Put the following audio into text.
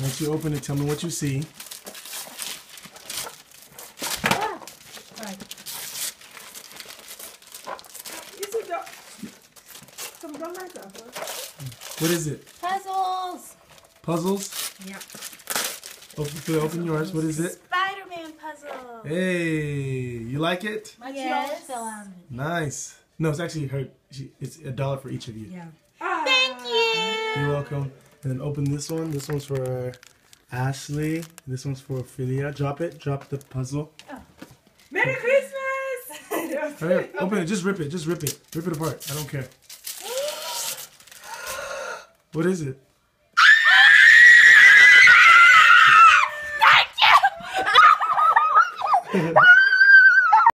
Once you open it, tell me what you see. What is it? Puzzles. Puzzles? Yeah. Open yours. What is it? Spider-Man puzzle. Hey, you like it? Yes. Nice. No, it's actually her. It's $1 for each of you. Yeah. Thank you. You're welcome. And then open this one. This one's for Ashley. This one's for Philia. Drop it. Drop the puzzle. Oh. Merry Christmas! Hurry up. Open it. Just rip it. Just rip it. Rip it apart. I don't care. What is it? Thank you.